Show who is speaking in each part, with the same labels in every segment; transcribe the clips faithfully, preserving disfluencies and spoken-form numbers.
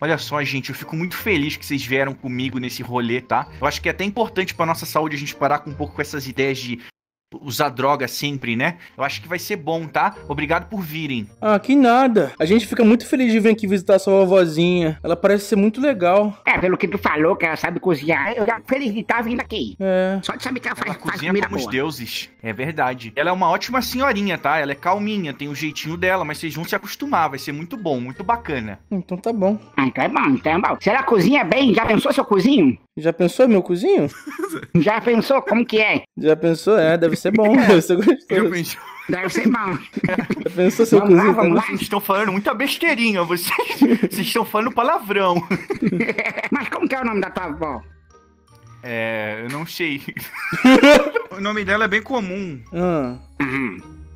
Speaker 1: Olha só, gente, eu fico muito feliz que vocês vieram comigo nesse rolê, tá? Eu acho que é até importante pra nossa saúde a gente parar com um pouco com essas ideias de usar droga sempre, né? Eu acho que vai ser bom, tá? Obrigado por virem.
Speaker 2: Ah, que nada. A gente fica muito feliz de vir aqui visitar a sua vovozinha. Ela parece ser muito legal.
Speaker 3: É, pelo que tu falou, que ela sabe cozinhar, eu já fico feliz de estar vindo aqui.
Speaker 2: É.
Speaker 3: Só de saber que ela faz,
Speaker 1: Ela
Speaker 3: faz
Speaker 1: cozinha
Speaker 3: comida
Speaker 1: como os
Speaker 3: boa.
Speaker 1: deuses. É verdade. Ela é uma ótima senhorinha, tá? Ela é calminha, tem o jeitinho dela, mas vocês vão se acostumar. Vai ser muito bom, muito bacana.
Speaker 2: Então tá bom.
Speaker 3: Ah, então é bom, então é bom. Se ela cozinha bem, já pensou se eu cozinho?
Speaker 2: Já pensou, meu cozinho?
Speaker 3: Já pensou como que é?
Speaker 2: Já pensou? É, deve ser bom. Deve ser
Speaker 1: Eu
Speaker 2: gostoso.
Speaker 1: penso...
Speaker 3: Deve ser bom.
Speaker 2: Já pensou seu
Speaker 3: Vamos lá,
Speaker 2: cozinho?
Speaker 3: vamos lá.
Speaker 1: Vocês estão falando muita besteirinha, vocês, vocês estão falando palavrão.
Speaker 3: Mas como que é o nome da tua avó?
Speaker 1: É, eu não sei. O nome dela é bem comum.
Speaker 2: Ah.
Speaker 3: Aham.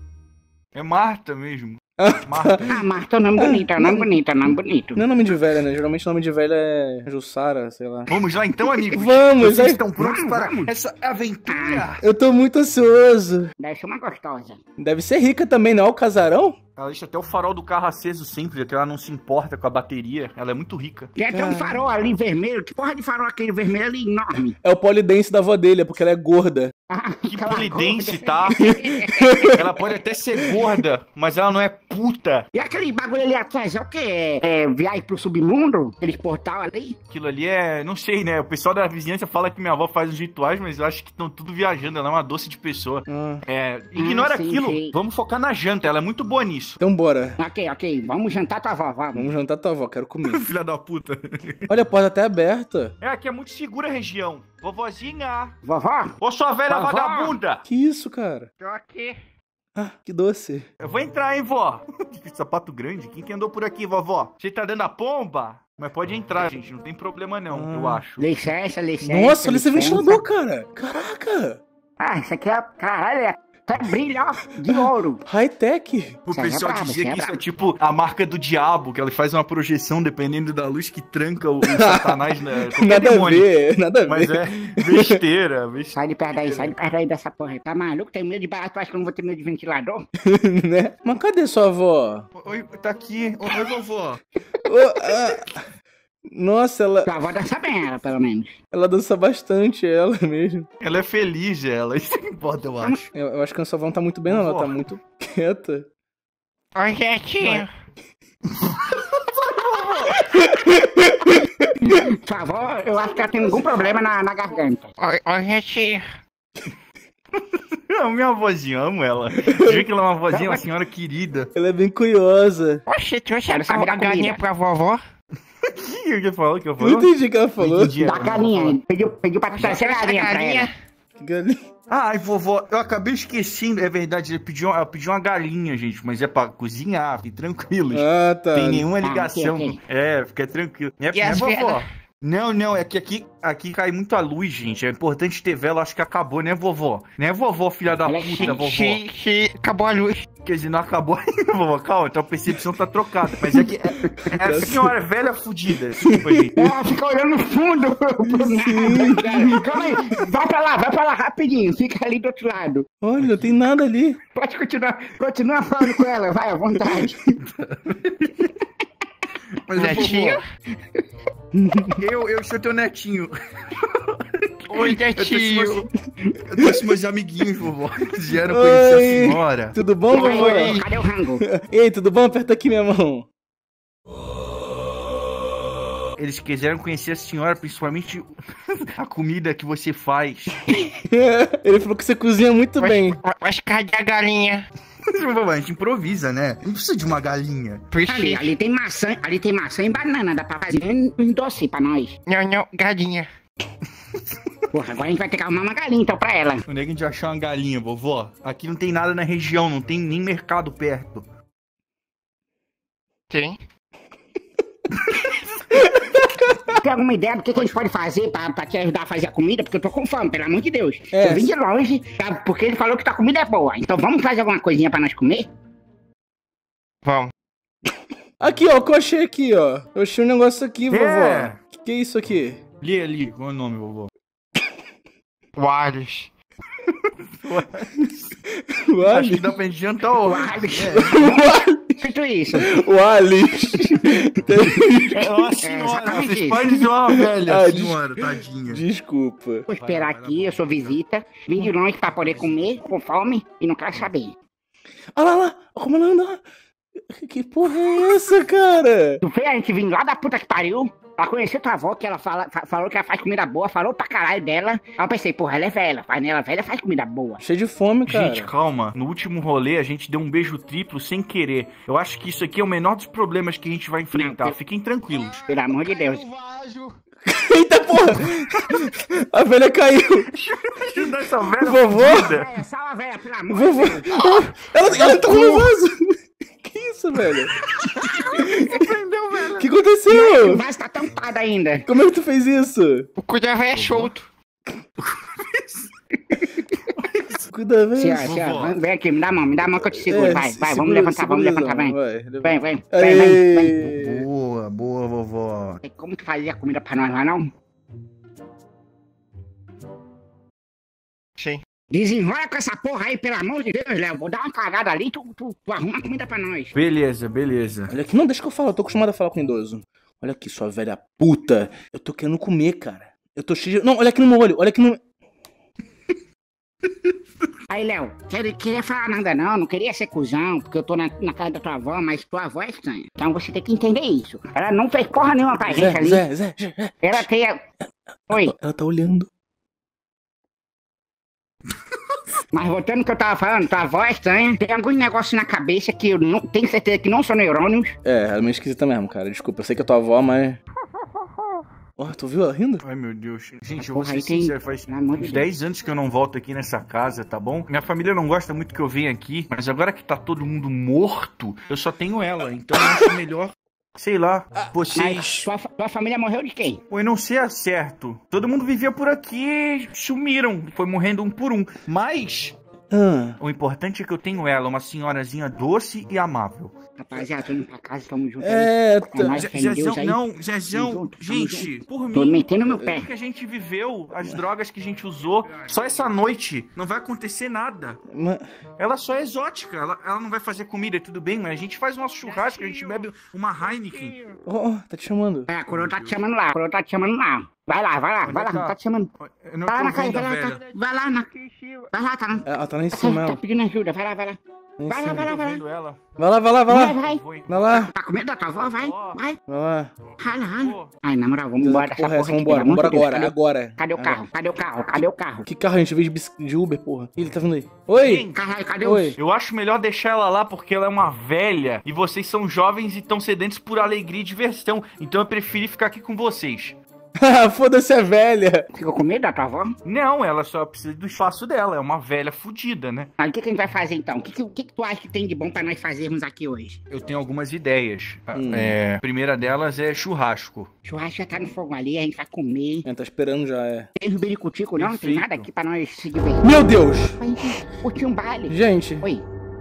Speaker 1: É Marta mesmo.
Speaker 2: Ah,
Speaker 1: Marta.
Speaker 3: Ah, Marta, é um nome bonito, é um nome bonito, é um nome bonito.
Speaker 2: Não é nome de velha, né? Geralmente o nome de velha é Jussara, sei lá.
Speaker 1: Vamos lá então, amigos?
Speaker 2: Vamos,
Speaker 1: Vocês
Speaker 2: vai.
Speaker 1: estão prontos
Speaker 3: Vamos,
Speaker 1: para
Speaker 3: vamos.
Speaker 1: essa aventura?
Speaker 2: Eu tô muito ansioso.
Speaker 3: Deve ser uma gostosa.
Speaker 2: Deve ser rica também, não é o casarão?
Speaker 1: Ela deixa até o farol do carro aceso sempre, porque ela não se importa com a bateria. Ela é muito rica.
Speaker 3: Tem até um farol ali vermelho. Que porra de farol é aquele vermelho ali enorme?
Speaker 2: É o polidense da avó dele, é porque ela é gorda.
Speaker 3: Ah,
Speaker 1: Que
Speaker 3: aquela
Speaker 1: polidense,
Speaker 3: gorda.
Speaker 1: tá? Ela pode até ser gorda, mas ela não é puta.
Speaker 3: E aquele bagulho ali atrás é o quê? É, é viagem pro submundo? Aquele portal ali?
Speaker 1: Aquilo ali é... não sei, né? O pessoal da vizinhança fala que minha avó faz uns rituais, mas eu acho que estão tudo viajando. Ela é uma doce de pessoa.
Speaker 2: Ah.
Speaker 1: É... Ignora
Speaker 3: Ah, sim,
Speaker 1: aquilo.
Speaker 3: sim.
Speaker 1: Vamos focar na janta. Ela é muito boa nisso.
Speaker 2: Então bora.
Speaker 3: Ok, ok. Vamos jantar tua avó, vamos.
Speaker 2: Vamos jantar tua avó, quero comer.
Speaker 1: Filha da puta.
Speaker 2: Olha, a porta até aberta.
Speaker 1: É, aqui é muito segura a região. Vovozinha.
Speaker 3: Vovó?
Speaker 1: Ô, sua velha
Speaker 3: Vovó.
Speaker 1: vagabunda.
Speaker 2: Que isso, cara?
Speaker 3: Tô aqui.
Speaker 2: Ah, que doce.
Speaker 1: Eu vou entrar, hein, vó. Que sapato grande. Quem que andou por aqui, vovó? Você tá dando a pomba? Mas pode entrar, gente. Não tem problema, não,
Speaker 2: Ah.
Speaker 1: eu acho.
Speaker 3: Licença, licença.
Speaker 2: Nossa, olha esse
Speaker 3: licença.
Speaker 2: ventilador, cara. Caraca.
Speaker 3: Ah, isso aqui é... Caralho, é... Tá brilho, ó, de ouro.
Speaker 2: High-tech.
Speaker 1: O
Speaker 3: Você é
Speaker 1: pessoal
Speaker 3: brabo,
Speaker 1: dizia
Speaker 3: você é
Speaker 1: que isso é
Speaker 3: brabo.
Speaker 1: tipo a marca do diabo, que ela faz uma projeção dependendo da luz que tranca o, o satanás, né? Qualquer
Speaker 2: Nada a
Speaker 1: demônio.
Speaker 2: ver, nada a
Speaker 1: Mas
Speaker 2: ver.
Speaker 1: é besteira, besteira.
Speaker 3: Sai de perto daí, sai de perto daí dessa porra aí. Tá maluco? Tem medo de barato? Tu acha que eu não vou ter medo de ventilador?
Speaker 2: Né? Mas cadê sua avó?
Speaker 1: Oi, tá aqui. Oi, vovó.
Speaker 2: Ô, ah, Nossa, ela,
Speaker 3: Tua avó dança bem, ela, pelo menos.
Speaker 2: ela dança bastante, ela mesmo.
Speaker 1: Ela é feliz, ela. Isso que importa, eu acho.
Speaker 2: Eu, eu acho que a sua avó não tá muito bem, não. Ela
Speaker 1: Vovó.
Speaker 2: tá muito quieta.
Speaker 3: Oi, gente. Tua avó, eu acho que ela tem algum problema na, na garganta.
Speaker 4: Oi, oi, gente.
Speaker 1: Não, minha vozinha, amo ela. Você vê que ela é uma vozinha, uma senhora querida.
Speaker 2: Ela é bem curiosa.
Speaker 4: Oxe, trouxe a,
Speaker 3: Quero saber da
Speaker 4: a galinha
Speaker 3: comida.
Speaker 4: pra vovó?
Speaker 1: O que falou? O que eu
Speaker 2: Eu
Speaker 1: falou?
Speaker 2: não entendi o que ela falou.
Speaker 1: Entendi.
Speaker 3: Da galinha, ele pediu, pediu pra trazer a
Speaker 4: Trouxe a
Speaker 3: galinha pra
Speaker 4: galinha.
Speaker 3: ela.
Speaker 2: Que galinha.
Speaker 1: Ai, vovó, eu acabei esquecendo. É verdade, ele pediu, ela pediu uma galinha, gente, mas é pra cozinhar, fiquem tranquilos.
Speaker 2: Ah, tá.
Speaker 1: Tem nenhuma
Speaker 3: Ah,
Speaker 1: ligação.
Speaker 3: ok, ok.
Speaker 1: É, fica tranquilo. É,
Speaker 4: E
Speaker 1: é
Speaker 4: as
Speaker 1: vovó.
Speaker 4: velas?
Speaker 1: Não, não, é que aqui, aqui cai muita luz, gente. É importante ter vela, acho que acabou, né, vovó? Né, vovó, filha da
Speaker 3: Ela é
Speaker 1: puta, vovó?
Speaker 4: Se, se acabou a luz.
Speaker 1: Quer dizer, não acabou ainda, vovó. Calma, então a percepção tá trocada. Mas é que é, é a senhora velha fudida. Desculpa, gente.
Speaker 3: Ela fica olhando no fundo pro nada, cara. Calma aí, vai pra lá, vai pra lá rapidinho, fica ali do outro lado.
Speaker 2: Olha, não tem nada ali.
Speaker 3: Pode continuar, continua falando com ela, vai à vontade.
Speaker 1: Mas,
Speaker 4: Netinho?
Speaker 1: vovó, eu, eu sou teu netinho.
Speaker 4: Oi,
Speaker 1: Eu trouxe
Speaker 4: netinho.
Speaker 1: meus, eu trouxe meus amiguinhos, vovó. Eles vieram conhecer a
Speaker 2: Oi.
Speaker 1: senhora.
Speaker 2: Tudo bom,
Speaker 3: Oi,
Speaker 2: vovó?
Speaker 3: oi, cadê o rango?
Speaker 2: Ei, tudo bom? Aperta aqui minha mão.
Speaker 1: Eles quiseram conhecer a senhora, principalmente a comida que você faz.
Speaker 2: Ele falou que você cozinha muito bem.
Speaker 4: Mas cadê a galinha?
Speaker 1: Vovó, a gente improvisa, né? Não precisa de uma galinha.
Speaker 3: Ali,
Speaker 4: Precisa.
Speaker 3: ali tem maçã, ali tem maçã e banana, dá pra fazer um doce pra nós.
Speaker 4: Não, não, galinha.
Speaker 3: Porra, agora a gente vai ter que arrumar uma galinha então pra ela.
Speaker 1: Onde é que a gente vai achar uma galinha, vovó? Aqui não tem nada na região, não tem nem mercado perto.
Speaker 4: Tem.
Speaker 3: Tem alguma ideia do que, que a gente pode fazer pra, pra te ajudar a fazer a comida? Porque eu tô com fome, pelo amor de Deus.
Speaker 2: É.
Speaker 3: Eu vim de longe, tá? Porque ele falou que tua comida é boa. Então vamos fazer alguma coisinha pra nós comer?
Speaker 4: Vamos.
Speaker 2: Aqui, ó, o que eu achei aqui, ó. Eu achei um negócio aqui, vovó.
Speaker 1: É.
Speaker 2: Que que é isso aqui?
Speaker 1: Lê ali, qual é o nome, vovó?
Speaker 4: Wallace.
Speaker 1: Acho
Speaker 2: Uai.
Speaker 1: que dá pra gente jantar hoje.
Speaker 3: Wallace.
Speaker 1: É.
Speaker 3: Feito isso.
Speaker 2: O Alex.
Speaker 1: É uma
Speaker 3: É,
Speaker 1: senhora,
Speaker 3: exatamente
Speaker 1: vocês
Speaker 3: isso.
Speaker 1: podem dizer uma velha
Speaker 2: Ah,
Speaker 1: senhora, tadinha.
Speaker 2: Desculpa.
Speaker 3: Vou esperar aqui, eu sou visita. Vim de longe pra poder comer, com fome, e não quero saber.
Speaker 2: Olha lá, lá. Como ela anda. Que porra é essa, cara?
Speaker 3: Tu vê a gente vindo lá da puta que pariu? Ela conheceu tua avó, que ela fala, fa- falou que ela faz comida boa, falou pra caralho dela. Aí eu pensei, porra, ela é velha, faz nela velha, faz comida boa.
Speaker 2: Cheio de fome, cara.
Speaker 1: Gente, calma. No último rolê, a gente deu um beijo triplo sem querer. Eu acho que isso aqui é o menor dos problemas que a gente vai enfrentar.
Speaker 3: Não,
Speaker 1: Fiquem tranquilos.
Speaker 3: Pelo amor de Deus.
Speaker 2: Eita porra! A velha caiu.
Speaker 1: Ajuda essa velha
Speaker 2: Vovô?
Speaker 1: fudida.
Speaker 3: É, salva a velha, pelo amor
Speaker 2: Vovô.
Speaker 3: de Deus.
Speaker 2: Ela, ela tá com o vaso. Que isso, velho? O que
Speaker 3: O
Speaker 2: aconteceu?
Speaker 3: vaso tá tampado ainda.
Speaker 2: Como é que tu fez isso?
Speaker 4: O cu da véia é solto.
Speaker 2: Cuida, velho.
Speaker 3: Senhora, senhora, vem aqui, me dá a mão, me dá a mão que eu te seguro.
Speaker 2: É,
Speaker 3: vai, vai, vamos
Speaker 2: segura-
Speaker 3: levantar, vamos
Speaker 2: segura,
Speaker 3: levantar, vem.
Speaker 2: vai.
Speaker 3: Vem, vem, vem, vem, vem.
Speaker 2: Aê.
Speaker 1: Boa, boa, vovó.
Speaker 3: Como tu fazia comida pra nós lá, não?
Speaker 4: Sim.
Speaker 3: Desenrola com essa porra aí, pelo amor de Deus, Léo. Vou dar uma cagada ali, tu, tu, tu arruma comida pra nós.
Speaker 1: Beleza, beleza.
Speaker 2: Olha aqui, não, deixa que eu falo, eu tô acostumado a falar com idoso. Olha aqui, sua velha puta. Eu tô querendo comer, cara. Eu tô cheio de... Não, olha aqui no meu olho, olha aqui no...
Speaker 3: Aí, Léo, queria, queria falar nada não, não queria ser cuzão, porque eu tô na, na casa da tua avó, mas tua avó é estranha. Então você tem que entender isso. Ela não fez porra nenhuma pra gente
Speaker 2: Zé,
Speaker 3: ali.
Speaker 2: Zé, Zé, Zé.
Speaker 3: Ela tem a... Oi,
Speaker 2: Ela tá olhando.
Speaker 3: mas voltando ao que eu tava falando, tua avó é estranha, tem alguns negócios na cabeça que eu não tenho certeza que não são neurônios.
Speaker 2: É, ela é meio esquisita mesmo, cara. Desculpa, eu sei que é tua avó, mas... Ó, tu viu ela rindo?
Speaker 1: Ai, meu Deus. Gente, eu
Speaker 3: Porra,
Speaker 1: vou ser
Speaker 3: aí tem-
Speaker 1: sincero, faz
Speaker 3: pelo amor de
Speaker 1: uns
Speaker 3: Deus.
Speaker 1: dez anos que eu não volto aqui nessa casa, tá bom? Minha família não gosta muito que eu venha aqui, mas agora que tá todo mundo morto, eu só tenho ela. Então eu acho melhor, sei lá,
Speaker 3: Mas
Speaker 1: vocês...
Speaker 3: tua, tua família morreu de quem?
Speaker 1: Pô, eu não sei a certo. Todo mundo vivia por aqui, sumiram, foi morrendo um por um. Mas
Speaker 2: Ah,
Speaker 1: o importante é que eu tenho ela, uma senhorazinha doce e amável.
Speaker 3: Rapaziada, tô indo pra casa, tamo junto. aí.
Speaker 2: é...
Speaker 3: É
Speaker 2: Tá...
Speaker 3: nóis,
Speaker 1: Zé-
Speaker 3: fé em Deus
Speaker 1: Zezão,
Speaker 3: aí.
Speaker 1: não,
Speaker 3: Tamo
Speaker 1: Zezão,
Speaker 3: junto, tamo
Speaker 1: gente, por
Speaker 3: Tô
Speaker 1: mim,
Speaker 3: metendo meu pé.
Speaker 1: tudo que a gente viveu, as drogas que a gente usou, só essa noite não vai acontecer nada.
Speaker 2: ma-
Speaker 1: Ela só é exótica, ela, ela não vai fazer comida, tudo bem, mas a gente faz o nosso churrasco, a gente bebe uma Heineken.
Speaker 2: Ó, ó, tá te chamando.
Speaker 3: É, a coroa tá te chamando lá, a coroa tá te chamando lá. Vai lá, vai lá,
Speaker 1: Onde
Speaker 3: vai lá,
Speaker 1: tá?
Speaker 3: tá te chamando.
Speaker 1: Eu não
Speaker 3: Vai lá na
Speaker 1: tô
Speaker 3: casa,
Speaker 1: vendo
Speaker 3: vai
Speaker 1: a
Speaker 3: lá,
Speaker 1: velha.
Speaker 3: tá, vai lá, na... vai lá, tá, na...
Speaker 2: Ela tá lá em
Speaker 3: tá,
Speaker 2: cima,
Speaker 3: tá
Speaker 2: ela.
Speaker 3: pedindo ajuda, vai lá, vai lá.
Speaker 2: Lá em
Speaker 3: Vai lá,
Speaker 2: cima.
Speaker 3: vai lá,
Speaker 1: Tô
Speaker 3: vai lá.
Speaker 1: vendo ela.
Speaker 2: Vai lá, vai lá, vai
Speaker 3: Vai,
Speaker 2: lá.
Speaker 3: vai.
Speaker 1: Foi.
Speaker 2: Vai lá,
Speaker 3: Tá com medo da tua avó? Vai, vai.
Speaker 2: vai lá.
Speaker 3: Vai lá, vai lá. Ai, na moral, vamos embora
Speaker 2: Que
Speaker 3: dessa
Speaker 2: porra é essa?
Speaker 3: porra aqui,
Speaker 2: Vambora,
Speaker 3: pelo amor
Speaker 2: vambora
Speaker 3: de Deus.
Speaker 2: agora,
Speaker 3: Cadê,
Speaker 2: agora.
Speaker 3: cadê o carro? Cadê o carro? Cadê o carro?
Speaker 2: Que carro a gente veio de, bis- de Uber, porra? Ih, ele tá vindo aí. Oi!
Speaker 1: Quem?
Speaker 3: Caralho, cadê o...
Speaker 2: Oi.
Speaker 1: Eu acho melhor deixar ela lá porque ela é uma velha e vocês são jovens e estão sedentos por alegria e diversão. Então eu preferi ficar aqui com vocês.
Speaker 2: Foda-se a velha.
Speaker 3: Ficou com medo da tua avó?
Speaker 1: Não, ela só precisa do espaço dela. É uma velha fudida, né?
Speaker 3: Aí o que, que a gente vai fazer então? O que, que, o que, que tu acha que tem de bom pra nós fazermos aqui hoje?
Speaker 1: Eu tenho algumas ideias.
Speaker 2: Hum.
Speaker 1: É, a primeira delas é churrasco.
Speaker 3: Churrasco já tá no fogo ali, a gente vai comer.
Speaker 2: É, tá esperando já, é.
Speaker 3: Tem rubiricutico não? Não tem
Speaker 1: Perfeito.
Speaker 3: nada aqui pra nós se divertir.
Speaker 2: Meu Deus!
Speaker 3: Pra gente curtir um baile.
Speaker 2: Gente,
Speaker 3: Oi,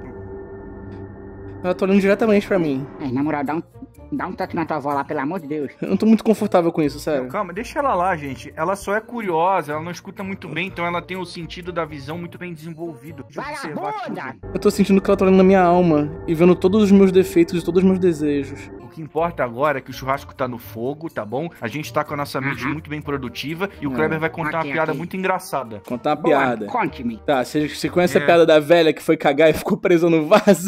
Speaker 2: ela tá olhando diretamente pra mim.
Speaker 3: é, na moral, dá um, dá um toque na tua avó lá, pelo amor de Deus.
Speaker 2: Eu não tô muito confortável com isso, sério.
Speaker 1: Calma, deixa ela lá, gente. Ela só é curiosa, ela não escuta muito bem, então ela tem o sentido da visão muito bem desenvolvido. De observar
Speaker 3: Vagabunda!
Speaker 1: tudo.
Speaker 2: Eu tô sentindo que ela tá olhando na minha alma e vendo todos os meus defeitos e todos os meus desejos.
Speaker 1: O que importa agora é que o churrasco tá no fogo, tá bom? A gente tá com a nossa mente
Speaker 3: Aham.
Speaker 1: muito bem produtiva e o
Speaker 2: É.
Speaker 1: Kleber vai contar
Speaker 3: Ok,
Speaker 1: uma piada
Speaker 3: ok.
Speaker 1: muito engraçada.
Speaker 2: Contar uma
Speaker 3: Boa,
Speaker 2: piada.
Speaker 3: conte-me.
Speaker 2: Tá, você, você conhece
Speaker 1: É.
Speaker 2: a piada da velha que foi cagar e ficou presa no vaso?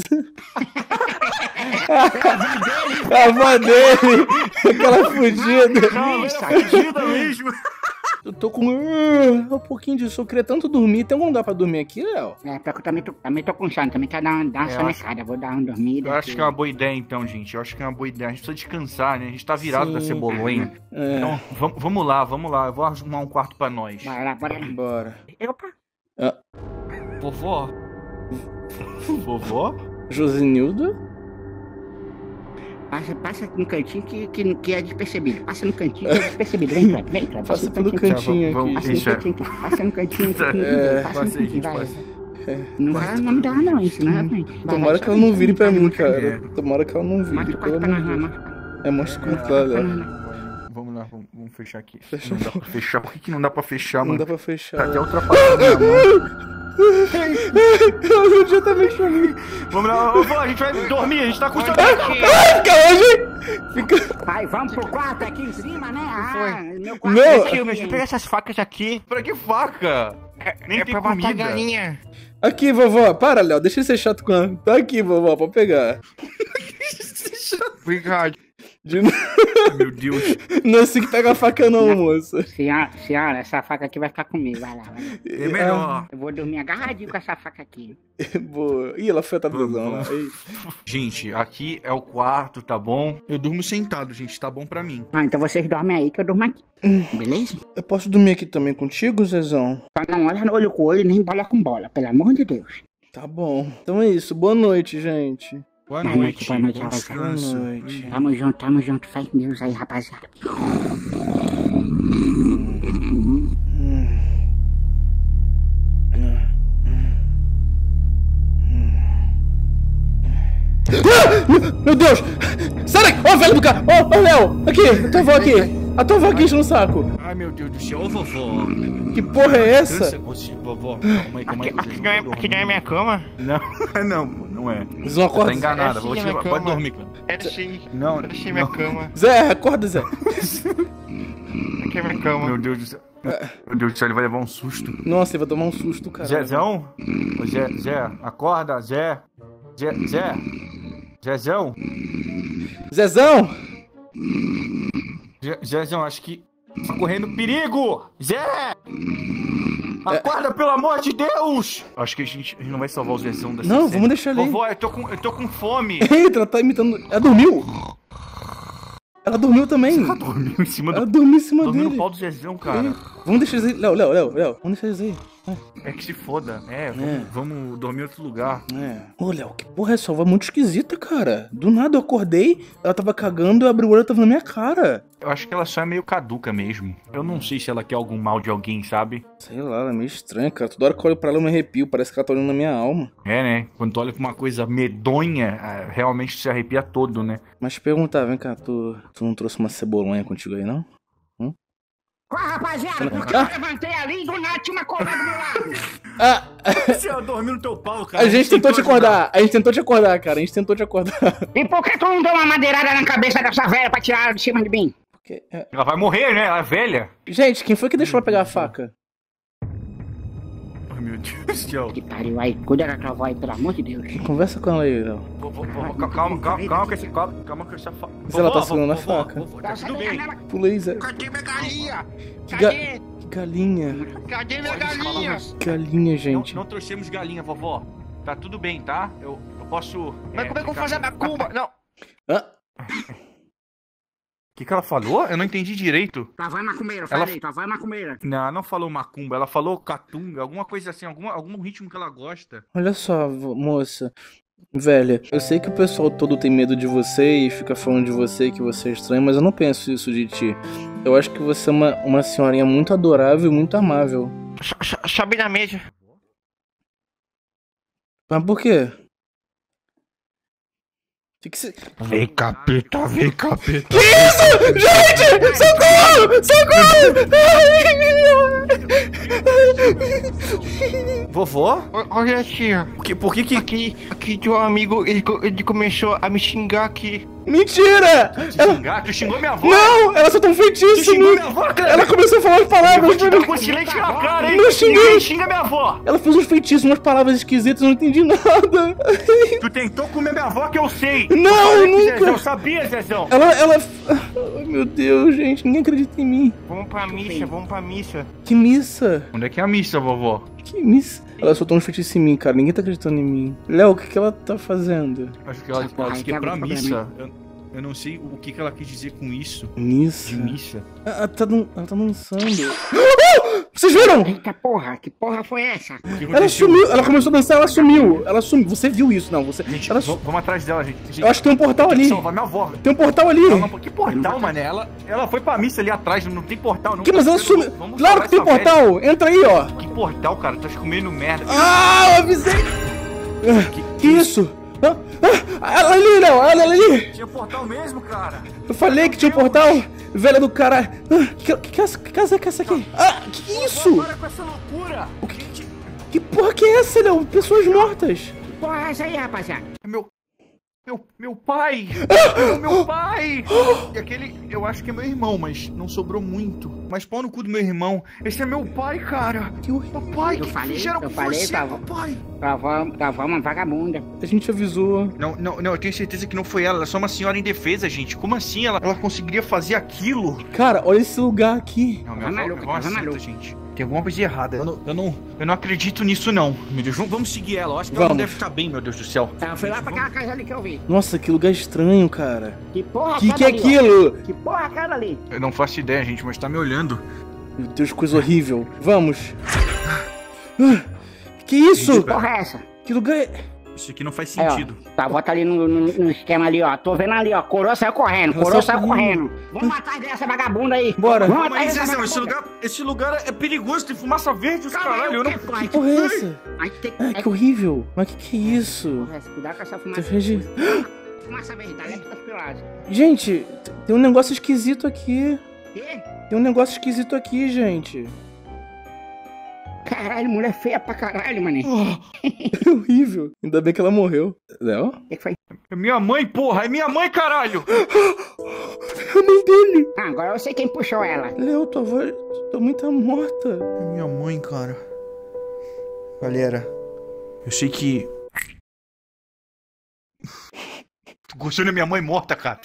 Speaker 2: A avó dele! Aquela fudida!
Speaker 3: Isso,
Speaker 1: Fudida mesmo.
Speaker 2: Eu tô com uh, um pouquinho de sono. Eu queria tanto dormir. Tem algum lugar pra dormir aqui, Léo?
Speaker 3: é, pior que eu também tô, também tô com sono, também quero dar uma, dar uma
Speaker 1: É,
Speaker 3: sonecada, vou dar uma dormida.
Speaker 1: Eu acho que é uma boa ideia, então, gente. Eu acho que é uma boa ideia. A gente precisa descansar, né? A gente tá virado da
Speaker 2: Sim.
Speaker 1: cebolonha.
Speaker 2: É,
Speaker 1: Então, vam- vamos lá, vamos lá. Eu vou arrumar um quarto pra nós.
Speaker 3: Bora lá, bora lá.
Speaker 2: bora.
Speaker 3: Opa,
Speaker 1: Vovó? Vovó?
Speaker 2: Josinildo?
Speaker 3: passa, passa no cantinho que, que, que é despercebido. Passa no cantinho que é despercebido. Vem, Cleber, vem, Cleber.
Speaker 2: Passa
Speaker 3: no
Speaker 2: pelo
Speaker 3: cantinho.
Speaker 2: cantinho
Speaker 1: Vamos-
Speaker 2: aqui.
Speaker 3: Passa no
Speaker 1: Isso é.
Speaker 3: cantinho, passa no cantinho.
Speaker 1: Tá.
Speaker 2: É,
Speaker 3: passa no
Speaker 1: passa aí,
Speaker 3: cantinho,
Speaker 1: gente,
Speaker 3: vai.
Speaker 1: passa.
Speaker 3: Não vai não me dá não, isso não é bem.
Speaker 2: Tomara que ela não vire pra mim, cara.
Speaker 1: É.
Speaker 2: Tomara que ela não vire,
Speaker 3: Mostra o
Speaker 2: pelo
Speaker 3: quarto pra
Speaker 2: amor
Speaker 3: nós,
Speaker 2: de
Speaker 3: lá,
Speaker 2: Deus.
Speaker 3: mostra.
Speaker 2: É, mostra o quarto lá, Léo.
Speaker 1: Vamos lá, vamos, vamos fechar aqui.
Speaker 2: Fecha
Speaker 1: Não dá pra fechar. Por que, que não dá pra fechar,
Speaker 2: Não
Speaker 1: mano?
Speaker 2: dá pra fechar.
Speaker 1: Tá até
Speaker 2: Léo.
Speaker 1: ultrapassando a minha mão.
Speaker 2: Eu já também chamei.
Speaker 1: Vamos lá, vovó, a gente vai dormir, a gente tá com sono.
Speaker 2: Fica hoje! Fica...
Speaker 3: Pai, vamos pro quarto aqui em cima, né? Ah, meu quarto
Speaker 2: Meu-
Speaker 3: é
Speaker 4: Tio,
Speaker 3: aqui,
Speaker 4: deixa eu pegar essas facas aqui.
Speaker 1: Pra que faca? Nem
Speaker 4: é
Speaker 1: tem
Speaker 4: pra matar a
Speaker 1: comida.
Speaker 4: galinha.
Speaker 2: Aqui, vovó. Para, Léo. Deixa ele ser chato com a... Tá aqui, vovó, pra pegar.
Speaker 4: Obrigado.
Speaker 2: De... novo.
Speaker 1: Meu Deus.
Speaker 2: Não é assim que pega a faca não, moça.
Speaker 3: Senhora, senhora, essa faca aqui vai ficar comigo, vai lá, vai lá.
Speaker 1: É melhor.
Speaker 3: Eu vou dormir agarradinho com essa faca aqui.
Speaker 2: Boa. Ih, ela foi a traduzão lá. Ei.
Speaker 1: Gente, aqui é o quarto, tá bom? Eu durmo sentado, gente, tá bom pra mim.
Speaker 3: Ah, então vocês dormem aí que eu durmo aqui. Beleza?
Speaker 2: Eu posso dormir aqui também contigo, Zezão?
Speaker 3: Só não olha no olho com olho nem bola com bola, pelo amor de Deus.
Speaker 2: Tá bom. Então é isso. Boa noite, gente.
Speaker 1: Boa
Speaker 3: Boa noite,
Speaker 1: noite,
Speaker 3: boa noite,
Speaker 1: bom
Speaker 3: rapaziada.
Speaker 2: Boa
Speaker 1: descanso.
Speaker 2: noite.
Speaker 3: Tamo junto, tamo junto. Faz Deus aí, rapaziada.
Speaker 2: Ah! Meu Deus! Sai daqui! Ô, velho do cara! Ô, ô, Léo! Aqui! A tua avó aqui! A tua avó aqui enchendo o saco!
Speaker 1: Ai, meu Deus do céu, ô vovó.
Speaker 2: Que porra é essa?
Speaker 1: Cansa, você, vovó. Calma aí, calma aí.
Speaker 4: Aqui, aqui, não é, aqui não é minha cama.
Speaker 1: Não, não, não é.
Speaker 2: Zé, acorda.
Speaker 1: Tá enganada,
Speaker 4: É
Speaker 1: vou
Speaker 4: sim,
Speaker 1: te
Speaker 4: é minha
Speaker 1: levar. Pode
Speaker 4: cama.
Speaker 1: dormir, cara.
Speaker 4: É sim.
Speaker 1: Não,
Speaker 4: Eu deixei minha
Speaker 1: não.
Speaker 4: cama.
Speaker 2: Zé, acorda, Zé.
Speaker 4: Aqui é minha cama.
Speaker 1: Meu Deus do céu. Meu Deus do céu, ele vai levar um susto.
Speaker 2: Nossa, ele vai tomar um susto, cara.
Speaker 1: Zezão? Ô, Zé, Zé, acorda, Zé. Zé, Zé. Zezão?
Speaker 2: Zezão!
Speaker 1: Zé- Zezão, acho que tá correndo perigo! Zé! Acorda, pelo amor de Deus! Acho que a gente, a gente não vai salvar o Zezão dessa
Speaker 2: Não,
Speaker 1: cena.
Speaker 2: vamos deixar ele aí.
Speaker 1: Vovó, eu tô com, eu tô com fome.
Speaker 2: Eita, ela tá imitando. Ela dormiu! Ela dormiu também!
Speaker 1: Ela dormiu em cima
Speaker 2: Ela
Speaker 1: do...
Speaker 2: dormiu em cima
Speaker 1: Dormiu no
Speaker 2: dele!
Speaker 1: pau do Zezão, cara.
Speaker 2: Vamos deixar eles aí. Léo, Léo, Léo, Léo, vamos deixar eles aí.
Speaker 1: É que se foda. É, vamos,
Speaker 2: É.
Speaker 1: vamos dormir em outro lugar.
Speaker 2: É. Ô, Léo, que porra é essa? Ela é muito esquisita, cara. Do nada eu acordei, ela tava cagando, eu abri o olho e ela tava na minha cara.
Speaker 1: Eu acho que ela só é meio caduca mesmo. Eu não sei se ela quer algum mal de alguém, sabe?
Speaker 2: Sei lá, ela é meio estranha, cara. Toda hora que eu olho pra ela eu me arrepio, parece que ela tá olhando na minha alma.
Speaker 1: É, né? Quando tu olha pra uma coisa medonha, ah, realmente se arrepia todo, né?
Speaker 2: Mas te perguntar, vem cá, tu, tu não trouxe uma cebolonha contigo aí, não?
Speaker 3: Ó, rapaziada, porque
Speaker 2: Ah.
Speaker 3: eu levantei ali e do nada tinha uma cobra do meu lado.
Speaker 2: Ah,
Speaker 1: Você dormiu no teu pau, cara.
Speaker 2: a gente tentou te acordar, a gente tentou te acordar, cara, a gente tentou te acordar.
Speaker 3: E por que tu não deu uma madeirada na cabeça dessa velha pra tirar ela de cima de mim?
Speaker 2: Porque, é,
Speaker 1: Ela vai morrer, né? Ela é velha.
Speaker 2: gente, quem foi que deixou ela pegar a faca?
Speaker 1: Ai, meu Deus do céu.
Speaker 3: Que pariu aí, cuida da tua avó aí, pelo amor de Deus.
Speaker 2: Conversa com ela aí, Léo.
Speaker 1: Vó, vó, vó, Calma, calma, calma, calma com esse copo. Calma com essa faca.
Speaker 2: Mas ela tá segurando a faca.
Speaker 1: Tá tudo bem.
Speaker 2: Pula aí, Zé.
Speaker 4: Cadê minha galinha?
Speaker 2: Que, ga-
Speaker 4: Cadê?
Speaker 2: que galinha.
Speaker 4: Cadê minha galinha?
Speaker 2: Galinha,
Speaker 1: Não,
Speaker 2: gente.
Speaker 1: não trouxemos galinha, vovó. Tá tudo bem, tá? Eu, eu posso...
Speaker 4: Mas como é que eu vou
Speaker 1: ficar-
Speaker 4: fazer a macumba? Não.
Speaker 2: Ah,
Speaker 1: O que, que ela falou? Eu não entendi direito.
Speaker 3: Tua avó é macumbeira, eu
Speaker 1: Ela-
Speaker 3: falei, tua avó é macumbeira.
Speaker 1: Não, ela não falou macumba, ela falou catunga, alguma coisa assim, alguma, algum ritmo que ela gosta.
Speaker 2: olha só, vo- moça. Velha, eu sei que o pessoal todo tem medo de você e fica falando de você que você é estranho, mas eu não penso isso de ti. Eu acho que você é uma, uma senhorinha muito adorável e muito amável.
Speaker 4: So- so- Sobe na mesa.
Speaker 2: Mas por quê? Que que cê...
Speaker 4: Vem, capeta, vem, capeta.
Speaker 2: Que isso? Gente! Socorro! Socorro!
Speaker 1: Vovó?
Speaker 4: Olha, tia.
Speaker 1: Por que, por que que...
Speaker 4: Aqui, aqui de um amigo, ele, co- ele começou a me xingar aqui.
Speaker 2: Mentira!
Speaker 1: Te
Speaker 2: Ela...
Speaker 1: xingar? Tu xingou minha avó?
Speaker 2: Não! Ela soltou um feitiço!
Speaker 1: Tu xingou
Speaker 2: no-
Speaker 1: minha avó, cara?
Speaker 2: Ela começou a falar as
Speaker 1: Eu
Speaker 2: palavras.
Speaker 1: vou te dar
Speaker 2: mas-
Speaker 1: com silente na cara, hein?
Speaker 2: Não xinguei.
Speaker 1: Ninguém xinga minha avó.
Speaker 2: Ela fez uns feitiços, umas palavras esquisitas, eu não entendi nada.
Speaker 1: Tu tentou comer minha avó que eu sei.
Speaker 2: Não,
Speaker 1: Eu falei pro
Speaker 2: nunca.
Speaker 1: Zezão, eu sabia, Zezão.
Speaker 2: Ela, ela... Ai, meu Deus, gente, ninguém acredita em mim.
Speaker 4: Vamos pra missa, vamos pra missa.
Speaker 2: Que missa?
Speaker 1: Onde é que é a missa, vovó?
Speaker 2: Que missa? Ela soltou uns feitiços em mim, cara, ninguém tá acreditando em mim. Léo, o que que ela tá fazendo?
Speaker 1: Acho que ela,
Speaker 3: Ah, porra,
Speaker 1: ela disse que é
Speaker 3: aí
Speaker 1: pra
Speaker 3: tem algum
Speaker 1: missa. Eu, eu não sei o que, que ela quis dizer com isso.
Speaker 2: Missa?
Speaker 1: De missa.
Speaker 2: Ela tá, dan- ela tá dançando. Ah! Vocês viram?
Speaker 3: Eita porra, que porra foi essa?
Speaker 1: O que
Speaker 2: Ela
Speaker 1: aconteceu?
Speaker 2: sumiu, ela começou a dançar, ela sumiu. Ela sumiu. Você viu isso, não? Você...
Speaker 1: Gente,
Speaker 2: ela
Speaker 1: v-
Speaker 2: su...
Speaker 1: vamos atrás dela, gente. gente
Speaker 2: Eu acho que tem um portal ali.
Speaker 1: salvar minha avó.
Speaker 2: Tem um portal ali.
Speaker 1: Não, não, que portal, mané? Ela, ela foi pra missa ali atrás, não tem portal, não.
Speaker 2: Que, mas ela sumiu.
Speaker 1: Vamos
Speaker 2: Claro
Speaker 1: salvar
Speaker 2: que tem
Speaker 1: essa velha.
Speaker 2: portal. Entra aí, ó.
Speaker 1: Que portal, cara? Tá comendo merda.
Speaker 2: Ah, eu avisei. Ah, que isso? Ah, ah, ela ali, Léo. Ela ali.
Speaker 1: Tinha portal mesmo, cara.
Speaker 2: Eu falei que tinha um portal. Velha do caralho. Ah, que, que, que, essa- que casa é que é essa aqui? Ah, que isso?
Speaker 1: Para com essa loucura.
Speaker 2: O que, que Que porra que é essa, Léo? Pessoas mortas.
Speaker 3: Porra, é essa aí, rapaziada?
Speaker 1: Meu. Meu, meu pai! meu, meu pai! E aquele, eu acho que é meu irmão, mas não sobrou muito. Mas pau no cu do meu irmão. Esse é meu pai, cara.
Speaker 2: Que horrível.
Speaker 1: Papai,
Speaker 3: Eu
Speaker 1: que
Speaker 3: falei,
Speaker 1: fizeram
Speaker 3: eu
Speaker 1: com
Speaker 3: falei,
Speaker 1: você,
Speaker 3: tá-
Speaker 1: papai?
Speaker 3: Tua avó, tua avó é uma vagabunda.
Speaker 2: A gente avisou.
Speaker 1: Não, não, não, eu tenho certeza que não foi ela. Ela é só uma senhora indefesa, gente. Como assim ela, ela conseguiria fazer aquilo?
Speaker 2: Cara, olha esse lugar aqui.
Speaker 1: Não,
Speaker 3: Tá
Speaker 1: minha avó,
Speaker 3: maluco,
Speaker 1: minha avó é uma
Speaker 3: tá
Speaker 1: santa,
Speaker 3: maluco.
Speaker 1: gente. Tem alguma coisa errada. Eu não, eu não, eu não acredito nisso, não. Meu Deus, vamos, vamos seguir ela. Eu acho que ela
Speaker 2: Vamos.
Speaker 1: não deve estar bem, meu Deus do céu.
Speaker 3: Ela foi lá pra aquela casa ali que eu vi.
Speaker 2: Nossa, que lugar estranho, cara.
Speaker 3: Que porra
Speaker 2: Que
Speaker 3: aquela
Speaker 2: que é
Speaker 3: ali, ó?
Speaker 2: aquilo?
Speaker 3: Que porra aquela ali?
Speaker 1: Eu não faço ideia, gente, mas tá me olhando.
Speaker 2: Meu Deus, coisa horrível. Vamos. Ah, que isso?
Speaker 1: Gente,
Speaker 3: Que porra é essa?
Speaker 2: Que lugar é...
Speaker 1: Isso aqui não faz
Speaker 3: Aí, ó,
Speaker 1: sentido.
Speaker 3: tua avó tá ali no, no, no esquema ali, ó. Tô vendo ali, ó. Coroa saiu correndo,
Speaker 2: Ela
Speaker 3: coroa
Speaker 2: saiu
Speaker 3: saiu correndo. Vamos atrás dessa vagabunda aí.
Speaker 2: Bora.
Speaker 3: Vamos
Speaker 1: Mas,
Speaker 3: atrás dessa
Speaker 1: Zezão, esse
Speaker 3: vagabunda.
Speaker 1: lugar, esse lugar é perigoso, tem fumaça verde, os
Speaker 3: Calma aí,
Speaker 1: caralho. Eu
Speaker 3: o
Speaker 1: não...
Speaker 3: que, porra?
Speaker 2: Que porra é essa?
Speaker 3: A gente tem
Speaker 2: Ah, que horrível. Mas que que é isso?
Speaker 3: Porra, cuidado com essa
Speaker 2: Tá
Speaker 3: fumaça.
Speaker 2: verde.
Speaker 3: Fumaça verde, tá dentro das pilares.
Speaker 2: Gente, t- tem um negócio esquisito aqui.
Speaker 3: Quê?
Speaker 2: Tem um negócio esquisito aqui, gente.
Speaker 3: Caralho, mulher feia pra caralho, mané.
Speaker 2: É horrível. Ainda bem que ela morreu. Léo?
Speaker 3: O que, que foi?
Speaker 1: É minha mãe, porra, é minha mãe, caralho.
Speaker 2: É a mãe dele.
Speaker 3: Ah, agora eu sei quem puxou ela.
Speaker 2: Léo, tua avó... Tua mãe tá morta.
Speaker 1: É minha mãe, cara. Galera, eu sei que... Tô gostando da minha mãe morta, cara.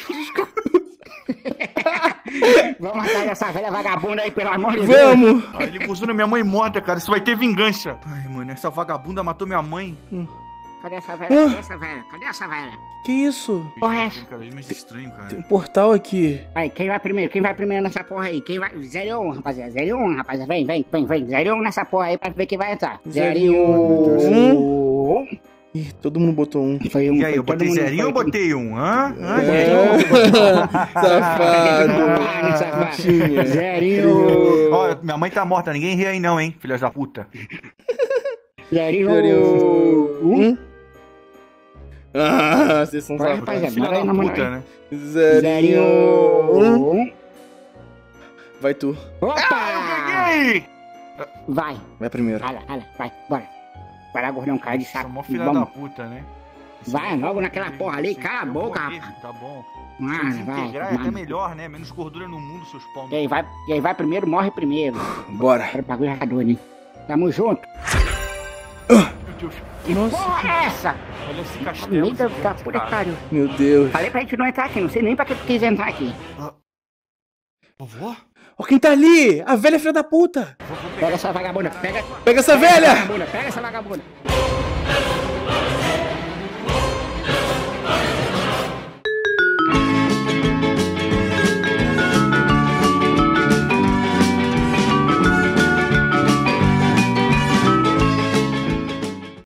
Speaker 3: Vamos atrás dessa velha vagabunda aí, pelo amor de Deus.
Speaker 2: Vamos.
Speaker 1: Ah, ele gostou da minha mãe morta, cara. Isso vai ter vingança. Ai, mano, essa vagabunda matou minha mãe.
Speaker 3: Cadê essa
Speaker 2: Ah.
Speaker 3: velha? Cadê essa velha? Cadê essa velha?
Speaker 2: Que isso?
Speaker 3: Porra, é essa?
Speaker 1: Cada vez mais estranho, cara.
Speaker 2: Tem um portal aqui.
Speaker 3: Aí, quem vai primeiro? Quem vai primeiro nessa porra aí? Quem vai? zero e um, rapaziada. zero e um, rapaziada. Vem, vem, vem, vem. zero e um nessa porra aí pra ver quem vai entrar. zero e um.
Speaker 2: Ih, todo mundo botou um.
Speaker 3: Foi um.
Speaker 1: E aí,
Speaker 3: foi
Speaker 1: eu botei
Speaker 3: todo mundo,
Speaker 1: zerinho ou
Speaker 3: foi-
Speaker 1: botei um? Hã? Hã?
Speaker 2: É.
Speaker 3: Safado,
Speaker 2: Safado.
Speaker 3: safado.
Speaker 2: Tinha.
Speaker 3: Zerinho.
Speaker 1: Ó, minha mãe tá morta, ninguém ri aí não, hein, filhas da puta.
Speaker 3: Zerinho.
Speaker 2: Zero. Um. Ah, vocês são
Speaker 3: Vai,
Speaker 2: safados.
Speaker 3: rapaziada.
Speaker 1: Filha
Speaker 3: Bora aí
Speaker 1: da
Speaker 3: na moral.
Speaker 1: puta, né?
Speaker 2: Zerinho. Um.
Speaker 3: Um.
Speaker 2: Vai tu.
Speaker 3: Opa!
Speaker 1: Ei!
Speaker 3: Vai.
Speaker 2: Vai primeiro.
Speaker 3: Olha, olha, vai, bora. Vai lá, gordão, cara de
Speaker 1: Essa
Speaker 3: saco.
Speaker 1: mó filha
Speaker 3: Vamos.
Speaker 1: da puta, né?
Speaker 3: Vai logo naquela porra ali, cala a boca, rapaz.
Speaker 1: Tá bom.
Speaker 3: Mano,
Speaker 1: Se
Speaker 3: vai.
Speaker 1: integrar é até
Speaker 3: mano.
Speaker 1: melhor, né? Menos gordura no mundo, seus pau.
Speaker 3: E aí vai, e aí vai primeiro, morre primeiro.
Speaker 2: Bora.
Speaker 3: Cara, o bagulho é doido, hein? Tamo junto.
Speaker 1: Meu Deus,
Speaker 2: Nossa.
Speaker 3: Porra é essa?
Speaker 1: olha esse
Speaker 3: No
Speaker 1: castelo.
Speaker 3: meio da,
Speaker 1: gigante,
Speaker 3: da puta que
Speaker 1: cara.
Speaker 3: pariu.
Speaker 2: Meu Deus.
Speaker 3: Falei pra gente não entrar aqui, não sei nem pra que tu quis entrar aqui.
Speaker 1: Vovó?
Speaker 2: Ó quem tá ali. A velha filha da puta.
Speaker 3: Pega essa vagabunda, pega.
Speaker 2: Pega essa
Speaker 3: Pega essa
Speaker 2: velha.
Speaker 3: vagabunda, pega essa vagabunda.